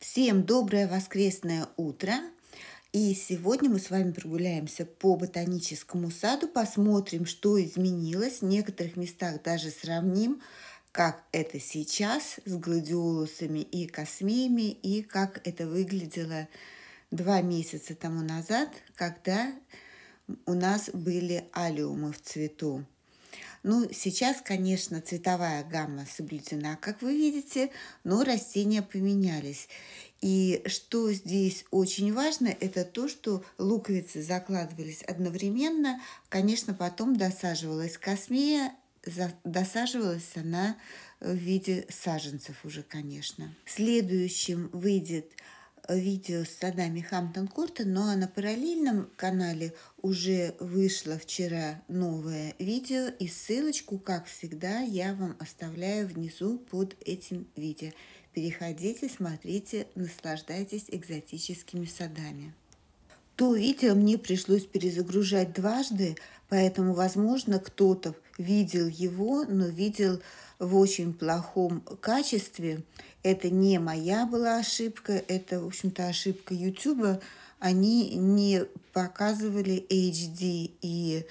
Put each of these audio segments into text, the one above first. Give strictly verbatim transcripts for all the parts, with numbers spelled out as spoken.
Всем доброе воскресное утро! И сегодня мы с вами прогуляемся по ботаническому саду, посмотрим, что изменилось. В некоторых местах даже сравним, как это сейчас с гладиолусами и космеями, и как это выглядело два месяца тому назад, когда у нас были алиумы в цвету. Ну, сейчас, конечно, цветовая гамма соблюдена, как вы видите, но растения поменялись. И что здесь очень важно, это то, что луковицы закладывались одновременно. Конечно, потом досаживалась космея, досаживалась она в виде саженцев уже, конечно. Следующим выйдет видео с садами Хамптон-Корта, но на параллельном канале уже вышло вчера новое видео, и ссылочку, как всегда, я вам оставляю внизу под этим видео. Переходите, смотрите, наслаждайтесь экзотическими садами. То видео мне пришлось перезагружать дважды, поэтому, возможно, кто-то видел его, но видел в очень плохом качестве. Это не моя была ошибка, это, в общем-то, ошибка YouTube. Они не показывали эйч ди и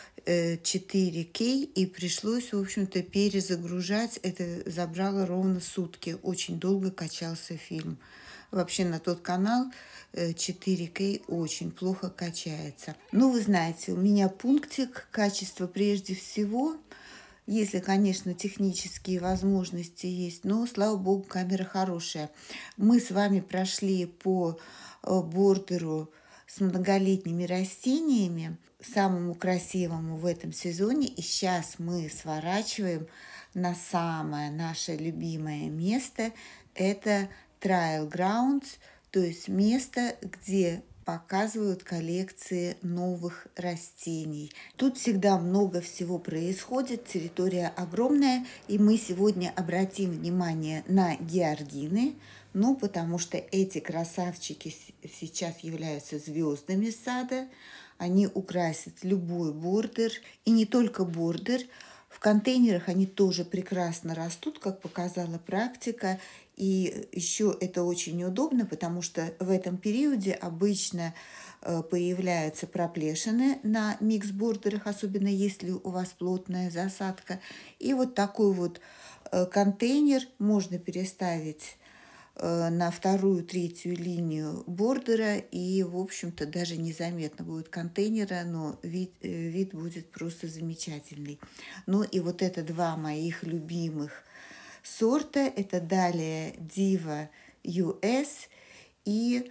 четыре кей, и пришлось, в общем-то, перезагружать. Это забрало ровно сутки. Очень долго качался фильм. Вообще на тот канал четыре кей очень плохо качается. Ну, вы знаете, у меня пунктик качества прежде всего. Если, конечно, технические возможности есть, но, слава богу, камера хорошая. Мы с вами прошли по бордеру с многолетними растениями, самому красивому в этом сезоне. И сейчас мы сворачиваем на самое наше любимое место. Это Trial Grounds, то есть место, где показывают коллекции новых растений. Тут всегда много всего происходит, территория огромная, и мы сегодня обратим внимание на георгины, ну, потому что эти красавчики сейчас являются звездами сада, они украсят любой бордер, и не только бордер. В контейнерах они тоже прекрасно растут, как показала практика. И еще это очень удобно, потому что в этом периоде обычно появляются проплешины на микс-бордерах, особенно если у вас плотная засадка. И вот такой вот контейнер можно переставить на вторую, третью линию бордера, и, в общем-то, даже незаметно будет контейнера, но вид, вид будет просто замечательный. Ну и вот это два моих любимых сорта, это далее Diva ю эс и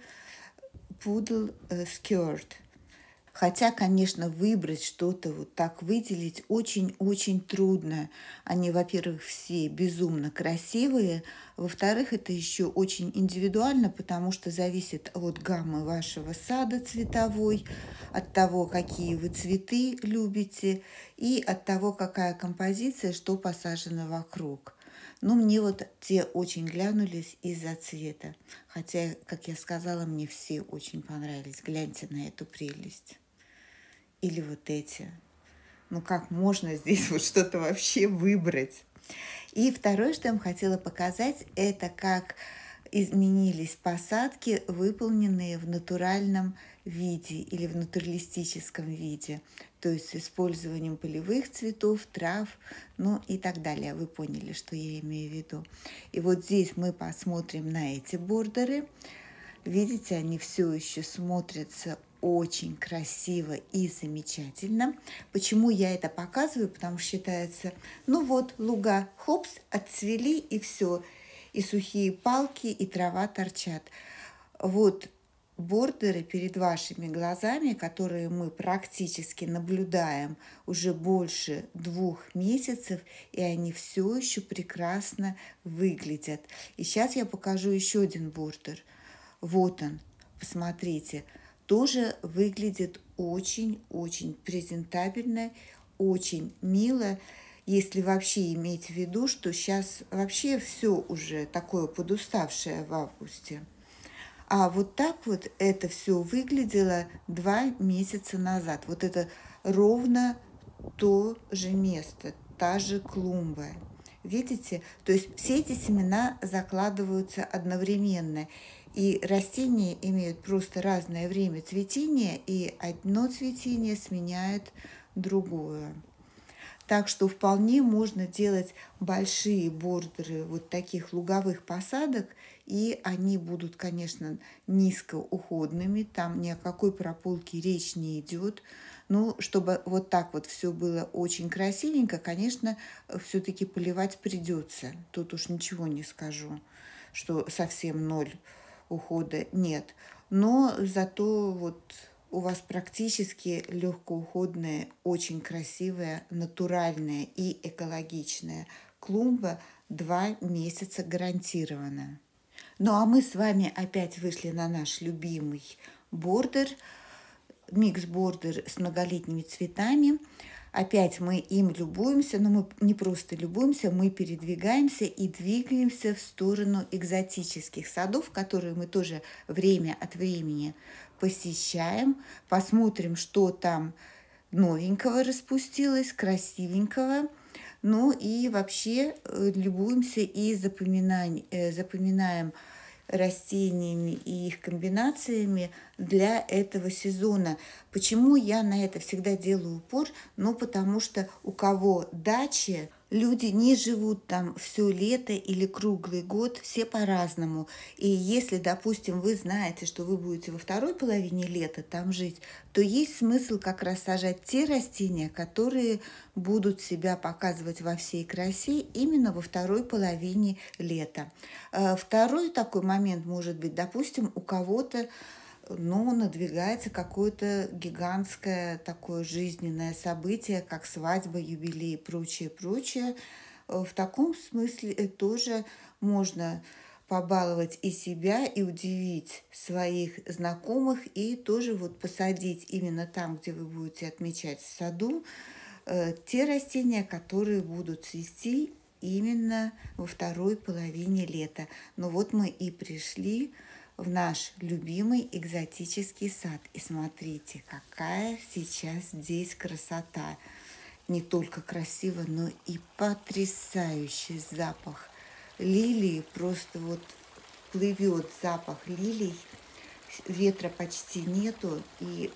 Poodle Skirt. Хотя, конечно, выбрать что-то вот так, выделить очень-очень трудно. Они, во-первых, все безумно красивые. Во-вторых, это еще очень индивидуально, потому что зависит от гаммы вашего сада цветовой, от того, какие вы цветы любите, и от того, какая композиция, что посажено вокруг. Но мне вот те очень глянулись из-за цвета. Хотя, как я сказала, мне все очень понравились. Гляньте на эту прелесть. Или вот эти. Ну как можно здесь вот что-то вообще выбрать? И второе, что я вам хотела показать, это как изменились посадки, выполненные в натуральном виде или в натуралистическом виде. То есть с использованием полевых цветов, трав, ну и так далее. Вы поняли, что я имею в виду. И вот здесь мы посмотрим на эти бордеры. Видите, они все еще смотрятся очень красиво и замечательно. Почему я это показываю? Потому что считается, ну вот, луга, хопс, отцвели и все. И сухие палки, и трава торчат. Вот бордеры перед вашими глазами, которые мы практически наблюдаем уже больше двух месяцев, и они все еще прекрасно выглядят. И сейчас я покажу еще один бордер. Вот он, посмотрите. Тоже выглядит очень-очень презентабельно, очень мило, если вообще иметь в виду, что сейчас вообще все уже такое подуставшее в августе. А вот так вот это все выглядело два месяца назад. Вот это ровно то же место, та же клумба. Видите? То есть все эти семена закладываются одновременно. И растения имеют просто разное время цветения, и одно цветение сменяет другое. Так что вполне можно делать большие бордеры вот таких луговых посадок, и они будут, конечно, низкоуходными, там ни о какой прополке речь не идет. Но чтобы вот так вот все было очень красивенько, конечно, все-таки поливать придется. Тут уж ничего не скажу, что совсем ноль ухода нет. Но зато вот у вас практически легкоуходная, очень красивая, натуральная и экологичная клумба, два месяца гарантированно. Ну а мы с вами опять вышли на наш любимый бордер, микс-бордер с многолетними цветами. Опять мы им любуемся, но мы не просто любуемся, мы передвигаемся и двигаемся в сторону экзотических садов, которые мы тоже время от времени посещаем, посмотрим, что там новенького распустилось, красивенького. Ну и вообще любуемся и запоминаем, запоминаем растениями и их комбинациями для этого сезона. Почему я на это всегда делаю упор? Ну, потому что у кого дачи, люди не живут там все лето или круглый год, все по-разному. И если, допустим, вы знаете, что вы будете во второй половине лета там жить, то есть смысл как раз сажать те растения, которые будут себя показывать во всей красе именно во второй половине лета. Второй такой момент может быть, допустим, у кого-то ну, надвигается какое-то гигантское такое жизненное событие, как свадьба, юбилей и прочее, прочее. В таком смысле тоже можно побаловать и себя, и удивить своих знакомых, и тоже вот посадить именно там, где вы будете отмечать в саду, те растения, которые будут цвести именно во второй половине лета. Ну вот мы и пришли в наш любимый экзотический сад. И смотрите, какая сейчас здесь красота. Не только красиво, но и потрясающий запах. Лилии просто вот плывет запах лилий. Ветра почти нету. И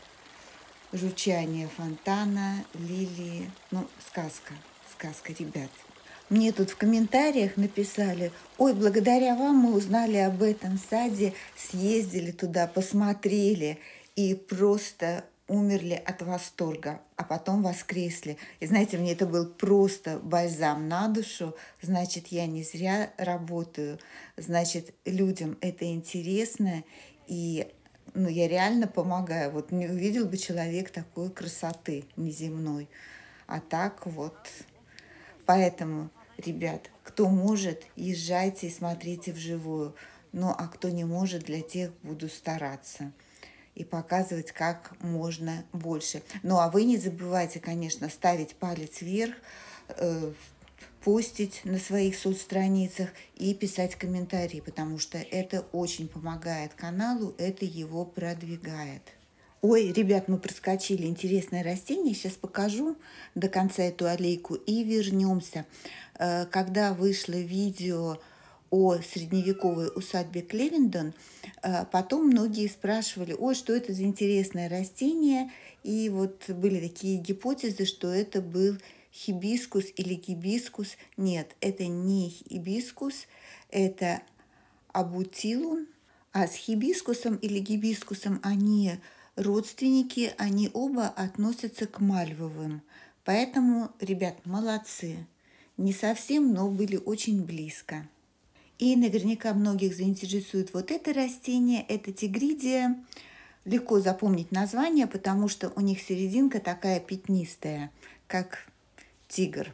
журчание фонтана, лилии. Ну, сказка, сказка, ребят. Мне тут в комментариях написали: ой, благодаря вам мы узнали об этом саде, съездили туда, посмотрели и просто умерли от восторга, а потом воскресли. И знаете, мне это был просто бальзам на душу. Значит, я не зря работаю, значит, людям это интересно, и ну, я реально помогаю. Вот не увидел бы человек такой красоты неземной. А так вот... Поэтому, ребят, кто может, езжайте и смотрите вживую. Ну, а кто не может, для тех буду стараться и показывать как можно больше. Ну, а вы не забывайте, конечно, ставить палец вверх, э, постить на своих соцстраницах и писать комментарии, потому что это очень помогает каналу, это его продвигает. Ой, ребят, мы проскочили интересное растение. Сейчас покажу до конца эту аллейку и вернемся. Когда вышло видео о средневековой усадьбе Клевендон, потом многие спрашивали: ой, что это за интересное растение? И вот были такие гипотезы, что это был хибискус или гибискус. Нет, это не хибискус, это абутилум. А с хибискусом или гибискусом они родственники, они оба относятся к мальвовым. Поэтому, ребят, молодцы. Не совсем, но были очень близко. И наверняка многих заинтересует вот это растение, это тигридия. Легко запомнить название, потому что у них серединка такая пятнистая, как тигр.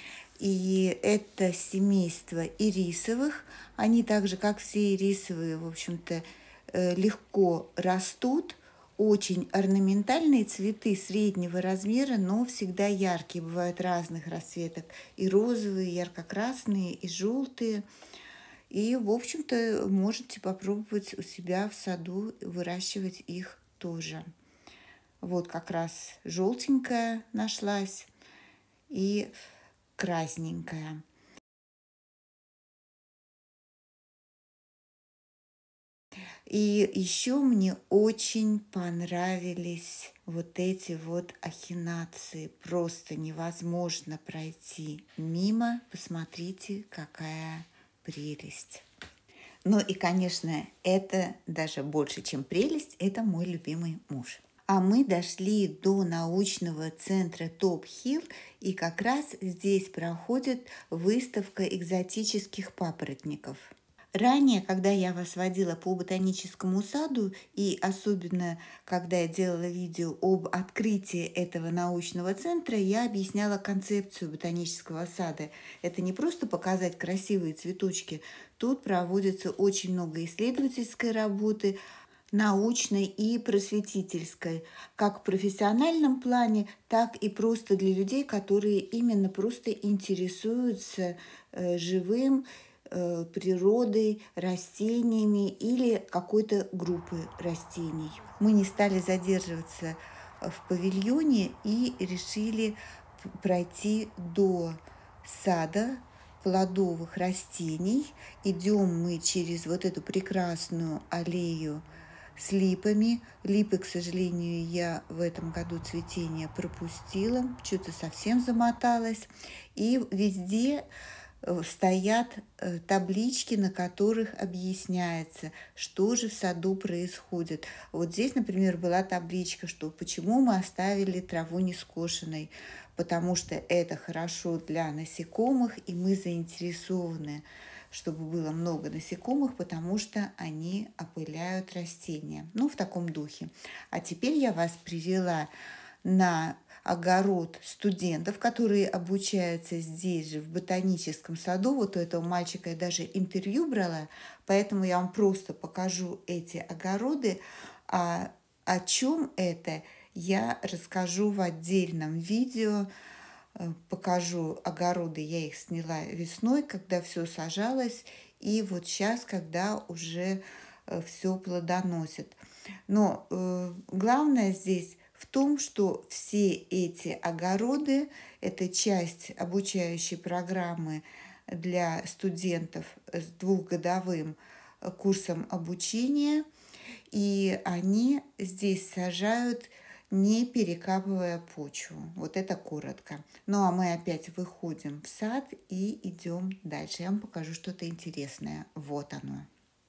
И это семейство ирисовых. Они так же, как все ирисовые, в общем-то, легко растут. Очень орнаментальные цветы среднего размера, но всегда яркие. Бывают разных расцветок. И розовые, и ярко-красные, и желтые. И, в общем-то, можете попробовать у себя в саду выращивать их тоже. Вот как раз желтенькая нашлась и красненькая. И еще мне очень понравились вот эти вот ахинации. Просто невозможно пройти мимо. Посмотрите, какая прелесть. Ну и, конечно, это даже больше, чем прелесть, это мой любимый муж. А мы дошли до научного центра Топ-Хилл, и как раз здесь проходит выставка экзотических папоротников. Ранее, когда я вас водила по ботаническому саду, и особенно когда я делала видео об открытии этого научного центра, я объясняла концепцию ботанического сада. Это не просто показать красивые цветочки. Тут проводится очень много исследовательской работы, научной и просветительской, как в профессиональном плане, так и просто для людей, которые именно просто интересуются э, живым, природой, растениями или какой-то группой растений. Мы не стали задерживаться в павильоне и решили пройти до сада плодовых растений. Идем мы через вот эту прекрасную аллею с липами. Липы, к сожалению, я в этом году цветение пропустила, что-то совсем замоталась. И везде стоят таблички, на которых объясняется, что же в саду происходит. Вот здесь, например, была табличка, что почему мы оставили траву нескошенной, потому что это хорошо для насекомых, и мы заинтересованы, чтобы было много насекомых, потому что они опыляют растения. Ну, в таком духе. А теперь я вас привела на огород студентов, которые обучаются здесь же, в ботаническом саду. Вот у этого мальчика я даже интервью брала, поэтому я вам просто покажу эти огороды. А о чем это, я расскажу в отдельном видео. Покажу огороды, я их сняла весной, когда все сажалось, и вот сейчас, когда уже все плодоносит. Но э, главное здесь в том, что все эти огороды – это часть обучающей программы для студентов с двухгодовым курсом обучения, и они здесь сажают, не перекапывая почву. Вот это коротко. Ну а мы опять выходим в сад и идем дальше. Я вам покажу что-то интересное. Вот оно.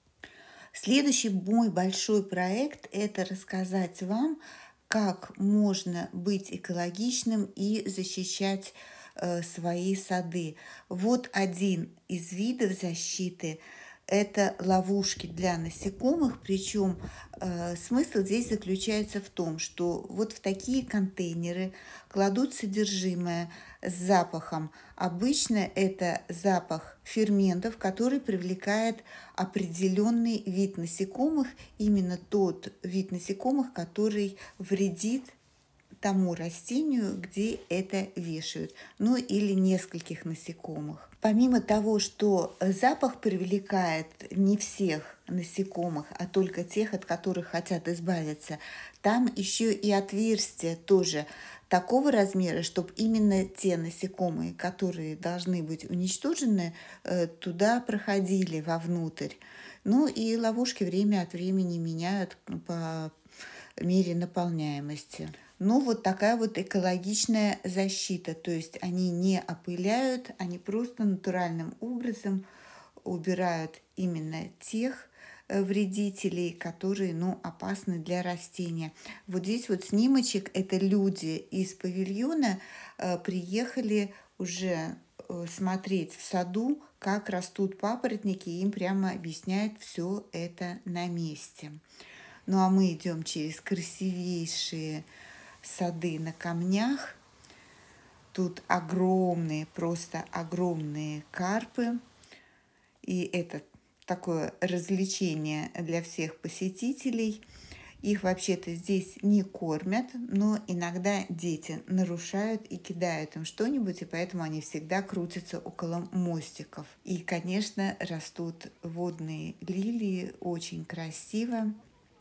Следующий мой большой проект – это рассказать вам, как можно быть экологичным и защищать э, свои сады. Вот один из видов защиты – это ловушки для насекомых, причем э, смысл здесь заключается в том, что вот в такие контейнеры кладут содержимое с запахом. Обычно это запах ферментов, который привлекает определенный вид насекомых, именно тот вид насекомых, который вредит тому растению, где это вешают, ну или нескольких насекомых. Помимо того, что запах привлекает не всех насекомых, а только тех, от которых хотят избавиться, там еще и отверстия тоже такого размера, чтобы именно те насекомые, которые должны быть уничтожены, туда проходили вовнутрь. Ну и ловушки время от времени меняют по мере наполняемости. Ну, вот такая вот экологичная защита. То есть они не опыляют, они просто натуральным образом убирают именно тех вредителей, которые, ну, опасны для растения. Вот здесь вот снимочек, это люди из павильона э, приехали уже э, смотреть в саду, как растут папоротники, и им прямо объясняют все это на месте. Ну, а мы идем через красивейшие сады на камнях. Тут огромные, просто огромные карпы. И это такое развлечение для всех посетителей. Их вообще-то здесь не кормят, но иногда дети нарушают и кидают им что-нибудь, и поэтому они всегда крутятся около мостиков. И, конечно, растут водные лилии, очень красиво.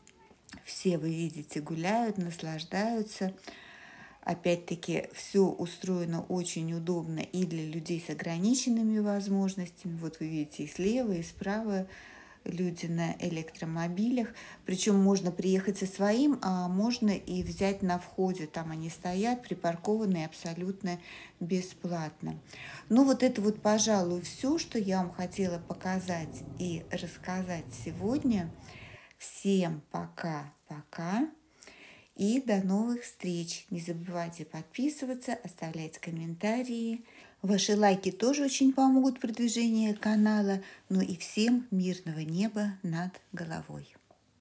Все, вы видите, гуляют, наслаждаются. Опять-таки, все устроено очень удобно и для людей с ограниченными возможностями. Вот вы видите, и слева, и справа люди на электромобилях. Причем можно приехать со своим, а можно и взять на входе. Там они стоят, припаркованные абсолютно бесплатно. Ну вот это вот, пожалуй, все, что я вам хотела показать и рассказать сегодня. Всем пока-пока и до новых встреч. Не забывайте подписываться, оставлять комментарии. Ваши лайки тоже очень помогут в продвижении канала. Ну и всем мирного неба над головой.